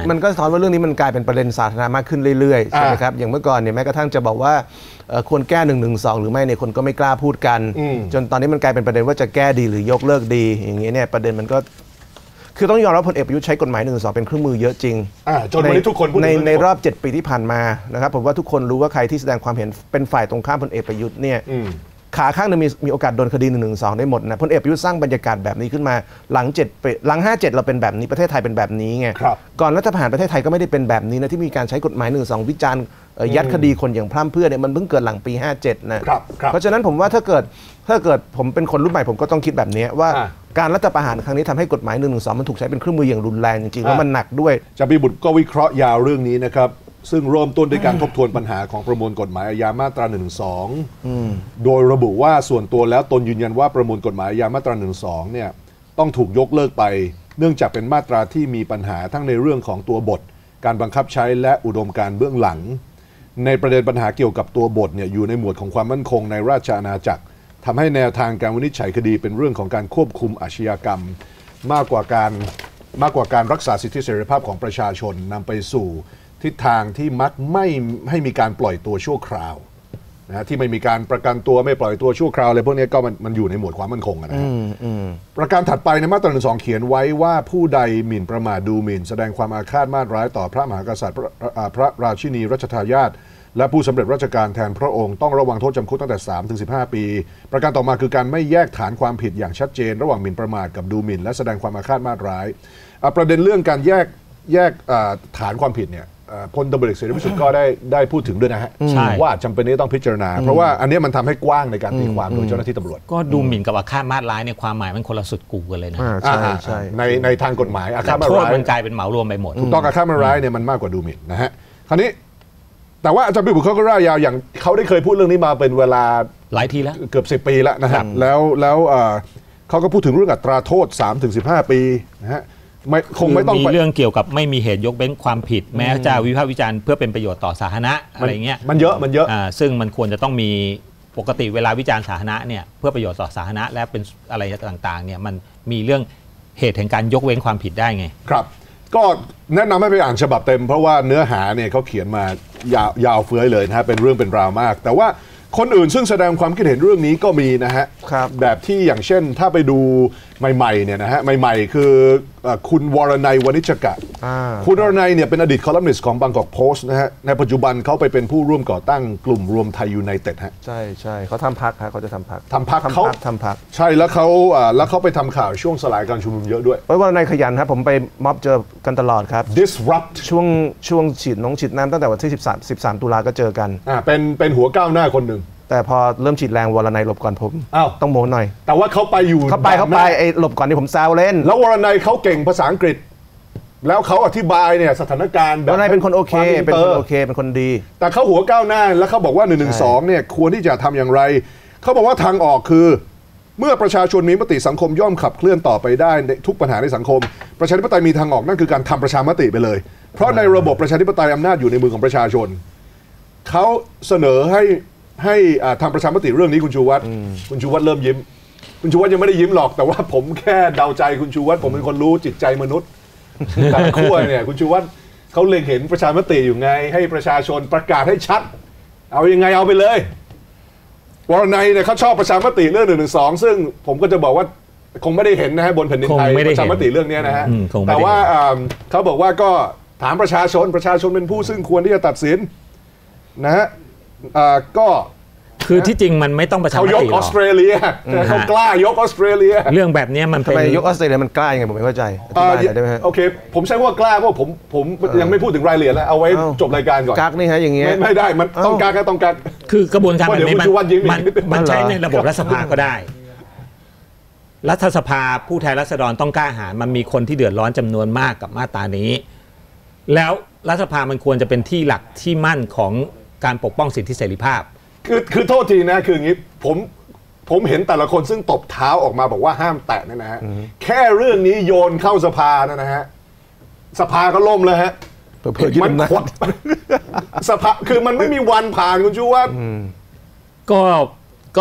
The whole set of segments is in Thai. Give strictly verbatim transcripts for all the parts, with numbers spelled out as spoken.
มันก็สะท้อนว่าเรื่องนี้มันกลายเป็นประเด็นสาธารณะมากขึ้นเรื่อยๆใช่ไหมครับอย่างเมื่อก่อนเนี่ยแม้กระทั่งจะบอกว่าควรแก้หนึ่งหนึ่งสองหรือไม่เนี่ยคนก็ไม่กล้าพูดกันจนตอนนี้มันกลายเป็นประเด็นว่าจะแก้ดีหรือยกเลิกดีอย่างเงี้ยเนี่ยประเด็นมันก็คือต้องยอมรับพลเอกประยุทธ์ใช้กฎหมายหนึ่งสองเป็นเครื่องมือเยอะจริงจนวันนี้ทุกคนในในรอบเจ็ดปีที่ผ่านมานะครับผมว่าทุกคนรู้ว่าใครที่แสดงความเห็นเป็นฝ่ายตรงข้ามพลเอกประยุทธ์เนี่ยขาข้างนึงมีมีโอกาสโดนคดีหนึ่งหนึ่งสองได้หมดนะพลเอกประยุทธ์สร้างบรรยากาศแบบนี้ขึ้นมาหลังเจ็ดหลังห้าเจ็ดเราเป็นแบบนี้ประเทศไทยเป็นแบบนี้ไงก่อนรัฐประหารประเทศไทยก็ไม่ได้เป็นแบบนี้นะที่มีการใช้กฎหมายหนึ่งสองวิจารณ์ยัดคดีคนอย่างพร่ำเพื่อเนี่ยมันเพิ่งเกิดหลังปีห้าเจ็ดนะเพราะฉะนั้นผมว่าถ้าเกิดถ้าเกิดผมเป็นคนรุ่นใหม่ผมก็ต้องคิดแบบนี้ว่าการรัฐประหารครั้งนี้ทำให้กฎหมายหนึ่งหนึ่งสองมันถูกใช้เป็นเครื่องมืออย่างรุนแรงจริงๆแล้วมันหนักด้วยจะมีบุตรก็วิเคราะห์ยาวเรื่องนี้นะครับซึ่งเริ่มต้นด้วยการทบทวนปัญหาของประมวลกฎหมายอาญามาตราหนึ่งหนึ่งสองโดยระบุว่าส่วนตัวแล้วตนยืนยันว่าประมวลกฎหมายอาญามาตราหนึ่งหนึ่งสองเนี่ยต้องถูกยกเลิกไปเนื่องจากเป็นมาตราที่มีปัญหาทั้งในเรื่องของตัวบทการบังคับใช้และอุดมการณ์เบื้องหลังในประเด็นปัญหาเกี่ยวกับตัวบทเนี่ยอยู่ในหมวดของความมั่นคงในราชอาณาจักรทำให้แนวทางการวินิจฉัยคดีเป็นเรื่องของการควบคุมอาชญากรรมมากกว่าการมากกว่าการรักษาสิทธิเสรีภาพของประชาชนนำไปสู่ทิศทางที่มักไม่ให้มีการปล่อยตัวชั่วคราวนะที่ไม่มีการประกันตัวไม่ปล่อยตัวชั่วคราวอะไรพวกนี้ก็มันมันอยู่ในหมวดความมั่นคงนะฮะประการถัดไปในมาตราหนึ่งสองเขียนไว้ว่าผู้ใดหมิ่นประมาทดูหมิ่นแสดงความอาฆาตมาตร้ายต่อพระมหากษัตริย์พระราชินีรัชทายาทและผู้สำเร็จราชการแทนพระองค์ต้องระวังโทษจำคุกตั้งแต่ สามถึงสิบห้า ปีประการต่อมาคือการไม่แยกฐานความผิดอย่างชัดเจนระหว่างหมิ่นประมาทกับดูหมิ่นและแสดงความอาฆาตมาตร้ายประเด็นเรื่องการแยกแยกฐานความผิดเนี่ยพลตำรวจเอกเสรีพิสุทธิ์ก็ได้ได้พูดถึงด้วยนะฮะว่าจำเป็นที่ต้องพิจารณาเพราะว่าอันนี้มันทำให้กว้างในการตีความโดยเจ้าหน้าที่ตำรวจก็ดูหมิ่นกับอาฆาตมาตร้ายในความหมายมันคนละสุดกูกันเลยนะใช่ใช่ในในทางกฎหมายอาฆาตมาตร้ายมันกลายเป็นเหมารวมไปหมดถูกต้องอาฆาตมาตร้ายเนี่ยมันมากกว่าดูหมิ่นนะฮะคราวนี้แต่ว่าอาจารย์ปิบุตรเขาก็ร่ายยาวอย่างเขาได้เคยพูดเรื่องนี้มาเป็นเวลาหลายทีแล้วเกือบสิบปีแล้วนะครับแล้วแล้วเขาก็พูดถึงเรื่องอัตราโทษ สามถึงสิบห้า ปีนะฮะไม่คงไม่ต้องมีเรื่องเกี่ยวกับไม่มีเหตุยกเว้นความผิดแม้จะวิพากษ์วิจารณ์เพื่อเป็นประโยชน์ต่อสาธารณะอะไรเงี้ยมันเยอะมันเยอะซึ่งมันควรจะต้องมีปกติเวลาวิจารณ์สาธารณะเนี่ยเพื่อประโยชน์ต่อสาธารณะและเป็นอะไรต่างๆเนี่ยมันมีเรื่องเหตุแห่งการยกเว้นความผิดได้ไงครับก็แนะนำให้ไปอ่านฉบับเต็มเพราะว่าเนื้อหาเนี่ยเขาเขียนมายาวยาวเฟื้อยเลยนะฮะเป็นเรื่องเป็นราวมากแต่ว่าคนอื่นซึ่งแสดงความคิดเห็นเรื่องนี้ก็มีนะฮะแบบที่อย่างเช่นถ้าไปดูใหม่ๆเนี่ยนะฮะใหม่ๆคือคุณวรนัยวณิชกะคุณวรนัยเนี่ยเป็นอดีตคอลัมนิสต์ของบางกอกโพสต์นะฮะในปัจจุบันเขาไปเป็นผู้ร่วมก่อตั้งกลุ่มรวมไทยยูไนเต็ดฮะใช่ใช่เขาทำพักฮะเขาจะทำพักทำพักเขาทำพักใช่แล้วเขาแล้วเขาไปทำข่าวช่วงสลายการชุมนุมเยอะด้วยวรนัยขยันครับผมไปม็อบเจอกันตลอดครับ disrupt ช่วงช่วงฉีดน้องฉีดน้ำตั้งแต่วันที่สิบสาม สิบสามตุลาก็เจอกันอ่าเป็นเป็นหัวก้าวหน้าคนหนึ่งแต่พอเริ่มฉีดแรงวรนัยหลบก่อนผมอ้าวต้องโมหน่อยแต่ว่าเขาไปอยู่เขาไปเขาไปไอ้หลบก่อนที่ผมแซวเล่นแล้ววรนัยเขาเก่งภาษาอังกฤษแล้วเขาอธิบายเนี่ยสถานการณ์วรนัยเป็นคนโอเคเป็นคนโอเคเป็นคนดีแต่เขาหัวก้าวหน้าแล้วเขาบอกว่าหนึ่งหนึ่งสองเนี่ยควรที่จะทำอย่างไรเขาบอกว่าทางออกคือเมื่อประชาชนมีมติสังคมย่อมขับเคลื่อนต่อไปได้ทุกปัญหาในสังคมประชาธิปไตยมีทางออกนั่นคือการทำประชามติไปเลยเพราะในระบบประชาธิปไตยอำนาจอยู่ในมือของประชาชนเขาเสนอให้ให้ทำประชามติเรื่องนี้คุณชูวัฒน์คุณชูวัฒน์เริ่มยิ้มคุณชูวัฒน์ยังไม่ได้ยิ้มหรอกแต่ว่าผมแค่เดาใจคุณชูวัฒน์ผมเป็นคนรู้จิตใจมนุษย์แต่ขั้วเนี่ยคุณชูวัฒน์เขาเล็งเห็นประชามติอยู่ไงให้ประชาชนประกาศให้ชัดเอายังไงเอาไปเลยวรนัยเนี่ยเขาชอบประชามติเรื่องหนึ่งหนึ่งสองซึ่งผมก็จะบอกว่าคงไม่ได้เห็นนะฮะบนแผ่นดินไทยประชามติเรื่องนี้นะฮะแต่ว่าเขาบอกว่าก็ถามประชาชนประชาชนเป็นผู้ซึ่งควรที่จะตัดสินนะฮะก็คือที่จริงมันไม่ต้องประชามติหรอกเขายกออสเตรเลียเขากล้ายกออสเตรเลียเรื่องแบบนี้มันทำไมยกออสเตรเลียมันกล้ายังไงผมไม่เข้าใจอธิบายได้ไหมโอเคผมใช้ว่ากล้าเพราะผมผมยังไม่พูดถึงรายละเอียดแล้วเอาไว้จบรายการก่อนกักนี่ฮะอย่างเงี้ยไม่ได้มันต้องกักก็ต้องกักคือกระบวนการแบบนี้มันมันใช้ในระบบรัฐสภาก็ได้รัฐสภาผู้แทนราษฎรต้องกล้าหาญมันมีคนที่เดือดร้อนจำนวนมากกับมาตรานี้แล้วรัฐสภามันควรจะเป็นที่หลักที่มั่นของการปกป้องสิทธิเสรีภาพคือคือโทษทีนะคืออย่างนี้ผมผมเห็นแต่ละคนซึ่งตบเท้าออกมาบอกว่าห้ามแตะเนี่ยนะฮะแค่เรื่องนี้โยนเข้าสภานะฮะสภาก็ล่มแล้วฮะมันขดสภาคือมันไม่มีวันผ่านคุณชูวัฒน์ก็ก็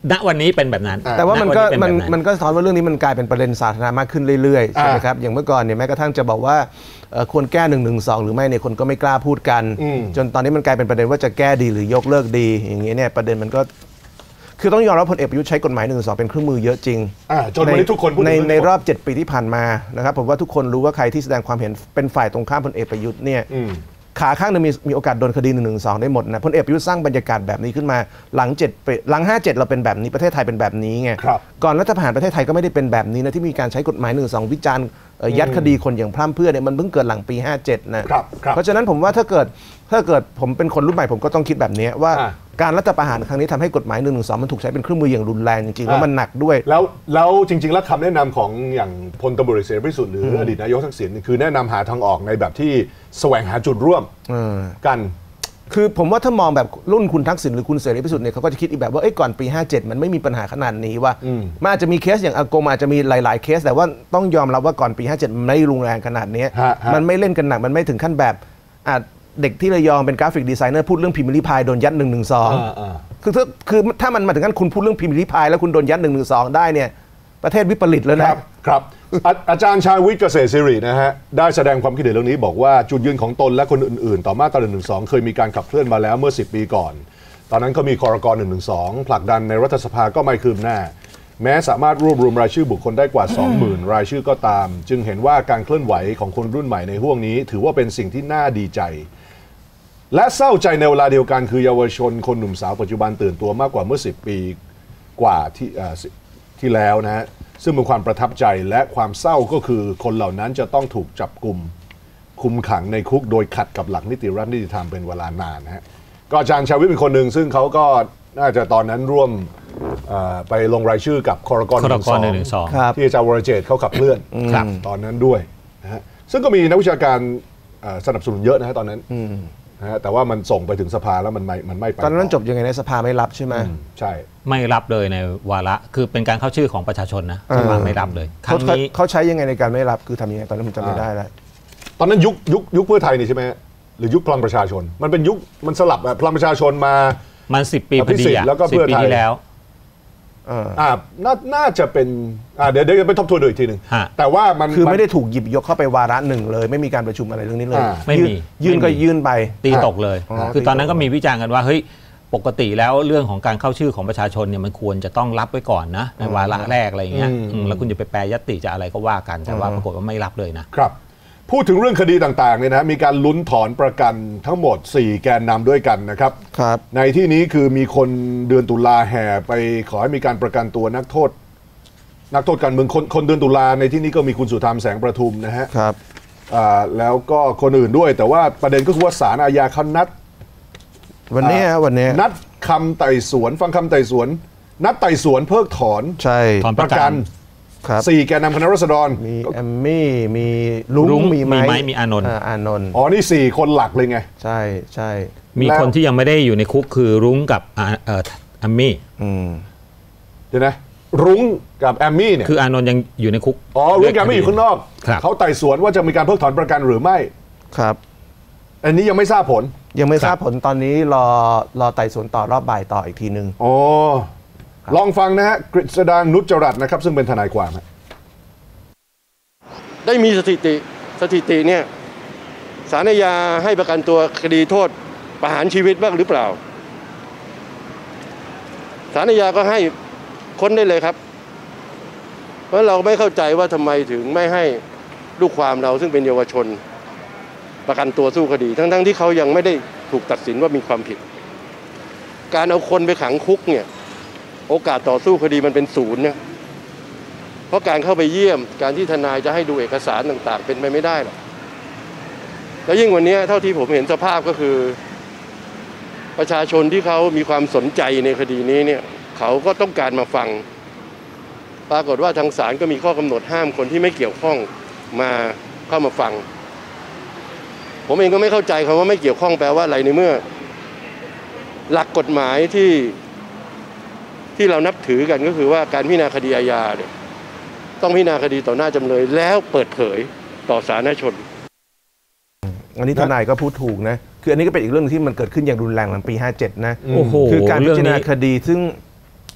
ณวันนี้เป็นแบบนั้นแต่ว่ามันก็มันมันก็สะท้อนว่าเรื่องนี้มันกลายเป็นประเด็นสาธารณะมากขึ้นเรื่อยๆใช่ไหมครับอย่างเมื่อก่อนเนี่ยแม้กระทั่งจะบอกว่าควรแก้หนึ่งหนึ่งสองหรือไม่เนี่ยคนก็ไม่กล้าพูดกันจนตอนนี้มันกลายเป็นประเด็นว่าจะแก้ดีหรือยกเลิกดีอย่างเงี้ยเนี่ยประเด็นมันก็คือต้องยอมรับพลเอกประยุทธ์ใช้กฎหมายหนึ่งหนึ่งสองเป็นเครื่องมือเยอะจริงจนวันนี้ทุกคนในในรอบเจ็ดปีที่ผ่านมานะครับผมว่าทุกคนรู้ว่าใครที่แสดงความเห็นเป็นฝ่ายตรงข้ามพลเอกประยุทธ์เนี่ยขาข้างนึงมีมีโอกาสโดนคดีหนึ่งหนึ่งสองได้หมดนะพลเอกประยุทธ์สร้างบรรยากาศแบบนี้ขึ้นมาหลังเจ็ดหลังห้าเจ็ดเราเป็นแบบนี้ประเทศไทยเป็นแบบนี้ไงก่อนรัฐประหารประเทศไทยก็ไม่ได้เป็นแบบนี้นะที่มีการใช้กฎหมายหนึ่งสองวิจารณ์ยัดคดีคนอย่างพร่ำเพรื่อเนี่ยมันเพิ่งเกิดหลังปีห้าเจ็ดนะเพราะฉะนั้นผมว่าถ้าเกิดถ้าเกิดผมเป็นคนรุ่นใหม่ผมก็ต้องคิดแบบนี้ว่าการรัฐประหารครั้งนี้ทำให้กฎหมายหนึ่งหนึ่งสองมันถูกใช้เป็นเครื่องมืออย่างรุนแรงจริงๆแล้วมันหนักด้วยแล้วแล้วจริงๆแล้วคำแนะนำของอย่างพลตำรวจเอกเสรีพิสุทธิ์หรืออดีตนายกทักษิณคือแนะนำหาทางออกในแบบที่แสวงหาจุดร่วมกันคือผมว่าถ้ามองแบบรุ่นคุณทักษิณหรือคุณเสรีพิสุทธิ์เนี่ยเขาก็จะคิดอีกแบบว่าเอ้ยก่อนปีห้าเจ็ดมันไม่มีปัญหาขนาดนี้ว่ามันอาจจะมีเคสอย่างอากงอาจจะมีหลายๆเคสแต่ว่าต้องยอมรับว่าก่อนปีห้าเจ็ดมันไม่รุนแรงขนาดนี้มันไม่เล่นกันหนักมันไม่ถึงขั้นแบบเด็กที่ระยองเป็นกราฟิกดีไซเนอร์พูดเรื่องพิมพ์ริพายโดนยัดหนึ่งหนึ่งสองคือถ้าคือถ้ามันมาถึงขั้นคุณพูดเรื่องพิมพ์ริพายแล้วคุณโดนยัดหนึ่งหนึ่งสองได้เนี่ยประเทศวิปริตแล้วนะครับครับอาจารย์ชาญวิทย์เกษตรศิรินะฮะได้แสดงความคิดเห็นเรื่องนี้บอกว่าจุดยืนของตนและคนอื่นๆต่อมาตราหนึ่งหนึ่งสองเคยมีการขับเคลื่อนมาแล้วเมื่อสิบปีก่อนตอนนั้นก็มีครก.หนึ่งหนึ่งสองผลักดันในรัฐสภาก็ไม่คืบหน้าแม้สามารถรวบรวมรายชื่อบุคคลได้กว่า สองหมื่น รายชื่อก็ตามจึงเห็นว่าการเคลื่อนไหวของคนรุ่นใหม่ในห้วงนี้ถือว่าเป็นสิ่งที่น่าดีใจและเศร้าใจในเวลาเดียวกันคือเยาวชนคนหนุ่มสาวปัจจุบันตื่นตัวมากกว่าเมื่อสิบปีกว่าที่ที่แล้วนะฮะซึ่งเป็นความประทับใจและความเศร้าก็คือคนเหล่านั้นจะต้องถูกจับกุมคุมขังในคุกโดยขัดกับหลักนิติรัฐนิติธรรมเป็นเวลานานนะฮะก็อาจารย์ชาวิทย์เป็นคนหนึ่งซึ่งเขาก็น่าจะตอนนั้นร่วมไปลงรายชื่อกับครก.หนึ่งหนึ่งสองที่อาจารย์วรเจตน์เขาขับเคลื่อนตอนนั้นด้วยนะฮะซึ่งก็มีนักวิชาการสนับสนุนเยอะนะฮะตอนนั้นนะแต่ว่ามันส่งไปถึงสภาแล้วมันไม่มันไม่ไปตอนนั้นจบยังไงในสภาไม่รับใช่ไหมใช่ไม่รับเลยในวาระคือเป็นการเข้าชื่อของประชาชนนะสภาไม่รับเลยครั้งนี้เขาใช้ยังไงในการไม่รับคือทำยังไงตอนนั้นผมจำไม่ได้แล้วตอนนั้นยุคยุคยุคเพื่อไทยนี่ใช่ไหมหรือยุคพลังประชาชนมันเป็นยุคมันสลับแบบพลังประชาชนมามันสิบปีพอดีแล้วก็เพื่อไทยแล้วอ่าน่าจะเป็นอ่าเดี๋ยวเดี๋ยวไปทบทวนดูอีกทีหนึ่งแต่ว่ามันคือไม่ได้ถูกหยิบยกเข้าไปวาระหนึ่งเลยไม่มีการประชุมอะไรเรื่องนี้เลยไม่มียื่นก็ยื่นไปตีตกเลยคือตอนนั้นก็มีวิจารณ์กันว่าเฮ้ยปกติแล้วเรื่องของการเข้าชื่อของประชาชนเนี่ยมันควรจะต้องรับไว้ก่อนนะในวาระแรกอะไรอย่างเงี้ยแล้วคุณจะไปแปรยติจะอะไรก็ว่ากันแต่ว่าปรากฏว่าไม่รับเลยนะครับพูดถึงเรื่องคดีต่างๆเนี่ยนะมีการลุ้นถอนประกันทั้งหมดสี่แกนนำด้วยกันนะครับครับในที่นี้คือมีคนเดือนตุลาแห่ไปขอให้มีการประกันตัวนักโทษนักโทษการเมืองคนคนเดือนตุลาในที่นี้ก็มีคุณสุธรรมแสงประทุมนะฮะครับอ่าแล้วก็คนอื่นด้วยแต่ว่าประเด็นก็คือว่าศาลอาญาเขานัดวันนี้วันนี้นัดคำไต่สวนฟังคำไต่สวนนัดไต่สวนเพิกถอนใช่ถอนประกันสี่แกนนำคณะราษฎรมีแอมมี่มีลุงมีไม้มีอานนท์อานนท์อ๋อนี่สี่คนหลักเลยไงใช่ใช่มีคนที่ยังไม่ได้อยู่ในคุกคือรุ้งกับเอ่อแอมมี่เดี๋ยวนะรุ้งกับแอมมี่เนี่ยคืออานนท์ยังอยู่ในคุกอ๋อรุ้งกับแอมมี่อยู่ข้างนอกเขาไต่สวนว่าจะมีการเพิกถอนประกันหรือไม่ครับอันนี้ยังไม่ทราบผลยังไม่ทราบผลตอนนี้รอรอไต่สวนต่อรอบบ่ายต่ออีกทีนึงอ๋อลองฟังนะฮะกฤษดางนุชจรัตน์นะครับซึ่งเป็นทนายความได้มีสถิติสถิติเนี่ยศาลอาญาให้ประกันตัวคดีโทษประหารชีวิตบ้างหรือเปล่าศาลอาญาก็ให้ค้นได้เลยครับเพราะเราไม่เข้าใจว่าทำไมถึงไม่ให้ลูกความเราซึ่งเป็นเยาวชนประกันตัวสู้คดีทั้งๆที่เขายังไม่ได้ถูกตัดสินว่ามีความผิดการเอาคนไปขังคุกเนี่ยโอกาสต่อสู้คดีมันเป็นศูนย์เนี่ยเพราะการเข้าไปเยี่ยมการที่ทนายจะให้ดูเอกสารต่างๆเป็นไปไม่ได้หรอกแล้วยิ่งวันนี้เท่าที่ผมเห็นสภาพก็คือประชาชนที่เขามีความสนใจในคดีนี้เนี่ยเขาก็ต้องการมาฟังปรากฏว่าทางศาลก็มีข้อกำหนดห้ามคนที่ไม่เกี่ยวข้องมาเข้ามาฟังผมเองก็ไม่เข้าใจคำว่าไม่เกี่ยวข้องแปลว่าอะไรในเมื่อหลักกฎหมายที่ที่เรานับถือกันก็คือว่าการพิจารณาคดีอาญาเนี่ยต้องพิจารณาคดีต่อหน้าจำเลยแล้วเปิดเผยต่อสาธารณชนอันนี้ทนายก็พูดถูกนะคืออันนี้ก็เป็นอีกเรื่องที่มันเกิดขึ้นอย่างรุนแรงหลังปีห้าเจ็ดนะโอ้โหคือการพิจารณาคดีซึ่ง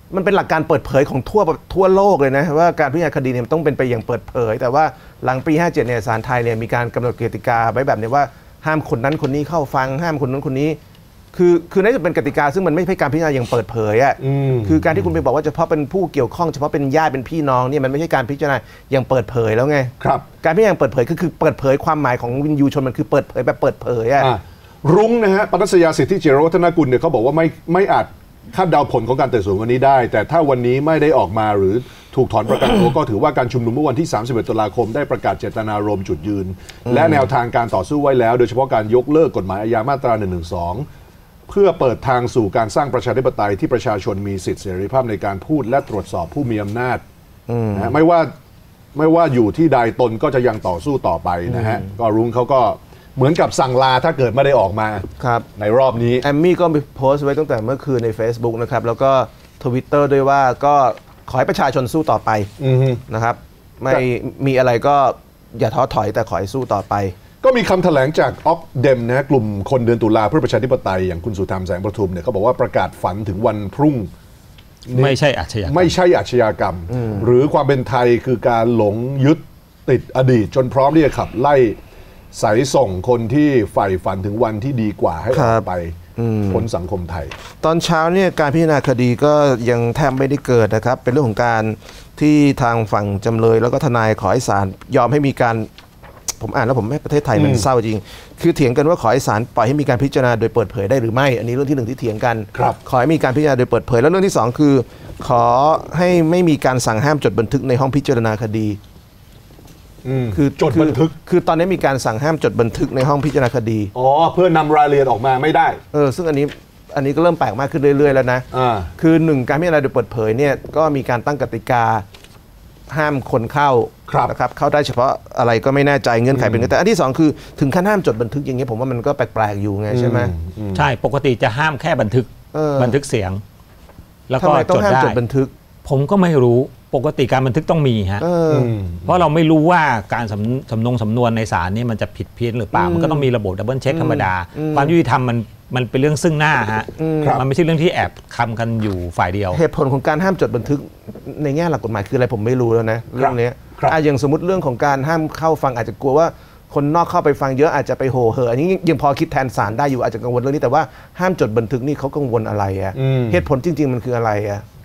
มันเป็นหลักการเปิดเผยของทั่วทั่วโลกเลยนะว่าการพิจารณาคดีเนี่ยต้องเป็นไปอย่างเปิดเผยแต่ว่าหลังปีห้าเจ็ดเนี่ยศาลไทยเนี่ยมีการกำหนดกติกาไว้แบบนี้ว่าห้ามคนนั้นคนนี้เข้าฟังห้ามคนนั้นคนนี้คือคือน่าจะเป็นกติกาซึ่งมันไม่ใช่การพิจารณาอย่างเปิดเผยอ่ะคือการที่คุณไปบอกว่าเฉพาะเป็นผู้เกี่ยวข้องเฉพาะเป็นญาติเป็นพี่น้องเนี่ยมันไม่ใช่การพิจารณาอย่างเปิดเผยแล้วไงครับการพิจารณาอย่างเปิดเผยคือคือเปิดเผยความหมายของวินยูชนมันคือเปิดเผยแบบเปิดเผยอ่ะรุ้งนะฮะปนัสยาสิทธิเจริญวัฒนกุลเนี่ยเขาบอกว่าไม่ไม่อาจคาดเดาผลของการไต่สวนวันนี้ได้แต่ถ้าวันนี้ไม่ได้ออกมาหรือถูกถอนประกันตัว ก็ถือว่าการชุมนุมเมื่อวันที่สามสิบเอ็ดตุลาคมได้ประกาศเจตนารมณ์จุดยืนและแนวทางการต่อสู้ไว้แล้วโดยเฉพาะการยกเลิกกฎหมายอาญามาตราหนึ่งหนึ่งสองเพื่อเปิดทางสู่การสร้างประชาธิปไตยที่ประชาชนมีสิทธิเสรีภาพในการพูดและตรวจสอบผู้มีอำนาจนะไม่ว่าไม่ว่าอยู่ที่ใดตนก็จะยังต่อสู้ต่อไปนะฮะก็รุ้งเขาก็เหมือนกับสั่งลาถ้าเกิดไม่ได้ออกมาในรอบนี้แอมมี่ก็ไปโพสต์ไว้ตั้งแต่เมื่อคืนใน Facebook นะครับแล้วก็ทวิตเตอร์ด้วยว่าก็ขอให้ประชาชนสู้ต่อไปนะครับไม่มีอะไรก็อย่าท้อถอยแต่ขอให้สู้ต่อไปก็มีคำแถลงจากออกเดมนะกลุ่มคนเดือนตุลาเพื่อประชาธิปไตยอย่างคุณสุธรรมแสงประทุมเนี่ยเขาบอกว่าประกาศฝันถึงวันพรุ่งไม่ใช่อาชญากรรมไม่ใช่อาชญากรรมหรือความเป็นไทยคือการหลงยึดติดอดีตจนพร้อมที่จะขับไล่สายส่งคนที่ใฝ่ฝันถึงวันที่ดีกว่าให้ออกไปพ้นสังคมไทยตอนเช้าเนี่ยการพิจารณาคดีก็ยังแทบไม่ได้เกิดนะครับเป็นเรื่องของการที่ทางฝั่งจำเลยแล้วก็ทนายขอให้ศาลยอมให้มีการผมอ่านแล้วผมให้ประเทศไทยมันเศร้าจริงคือเถียงกันว่าขอให้ศาลปล่อยให้มีการพิจารณาโดยเปิดเผยได้หรือไม่อันนี้เรื่องที่หนึ่งที่เถียงกันขอให้มีการพิจารณาโดยเปิดเผยแล้วเรื่องที่สองคือขอให้ไม่มีการสั่งห้ามจดบันทึกในห้องพิจารณาคดีคือจดบันทึกคือตอนนี้มีการสั่งห้ามจดบันทึกในห้องพิจารณาคดีอ๋อเพื่อนำรายละเอียดออกมาไม่ได้เออซึ่งอันนี้อันนี้ก็เริ่มแปลกมากขึ้นเรื่อยๆแล้วนะคือหนึ่งการพิจารณาโดยเปิดเผยเนี่ยก็มีการตั้งกติกาห้ามคนเข้านะครับเข้าได้เฉพาะอะไรก็ไม่แน่ใจเงื่อนไขเป็นไงแต่อันที่สองคือถึงขั้นห้ามจดบันทึกอย่างเงี้ยผมว่ามันก็แปลกๆอยู่ไงใช่ไหมใช่ปกติจะห้ามแค่บันทึกบันทึกเสียงแล้วก็จดได้จดบันทึกผมก็ไม่รู้ปกติการบันทึกต้องมีฮะเพราะเราไม่รู้ว่าการสำสำนงสำนวนในศาลนี่มันจะผิดเพี้ยนหรือเปล่ามันก็ต้องมีระบบดับเบิลเช็คธรรมดาความยุติธรรมมันมันเป็นเรื่องซึ่งหน้าฮะมันไม่ใช่เรื่องที่แอบคำกันอยู่ฝ่ายเดียวเหตุผลของการห้ามจดบันทึกในแง่หลักกฎหมายคืออะไรผมไม่รู้แล้วนะเรื่องนี้อย่างสมมติเรื่องของการห้ามเข้าฟังอาจจะกลัวว่าคนนอกเข้าไปฟังเยอะอาจจะไปโห่เหออันนี้ยังพอคิดแทนศาลได้อยู่อาจจะกังวลเรื่องนี้แต่ว่าห้ามจดบันทึกนี่เขากังวลอะไรอะเหตุผลจริงๆมันคืออะไรอะ